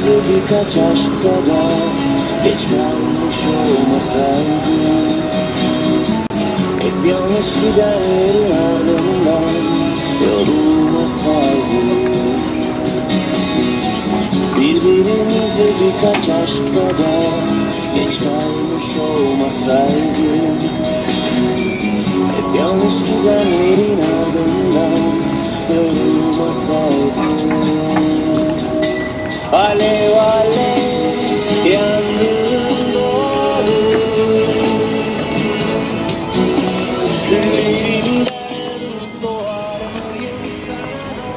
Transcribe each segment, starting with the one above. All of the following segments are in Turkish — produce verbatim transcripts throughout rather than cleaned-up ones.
bize birkaç aşk kadar geç kalmış olmasaydı, hep yanlış gidenlerin ardından yorulmasaydı, birbirimize birkaç aşk kadar geç kalmış olmasaydı, hep yanlış gidenlerin ardından yorulmasaydı. Alev alev yandığın doğru, küllerimden doğar mıyım sana?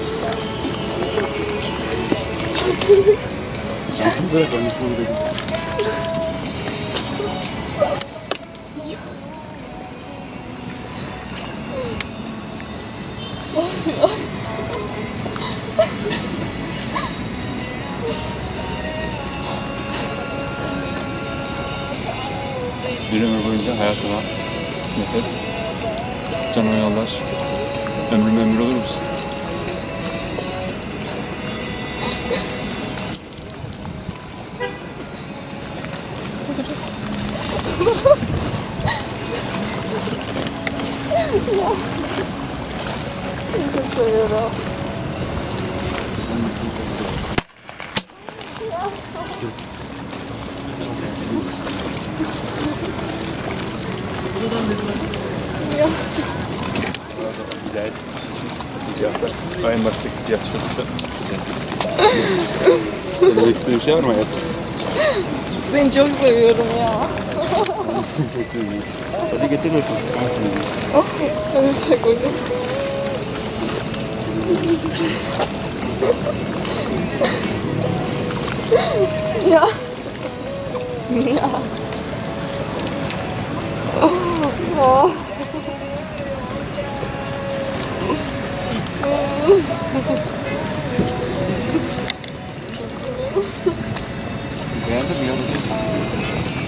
Bırak onu burada. Bir ömür boyunca hayatına nefes, canıma yoldaş, ömrüm ömür olur musun? Çok seviyorum. Ya. Güzel. Siyahlar. Aynı baştaki siyah tişörtler. Güzel. Söylemek istediğin bir şey var mı hayatım? Seni çok seviyorum ya. Hadi getir bakalım. Oh, evet bak hocam. Ya. Ya. Oh. Beğendin mi yavrum?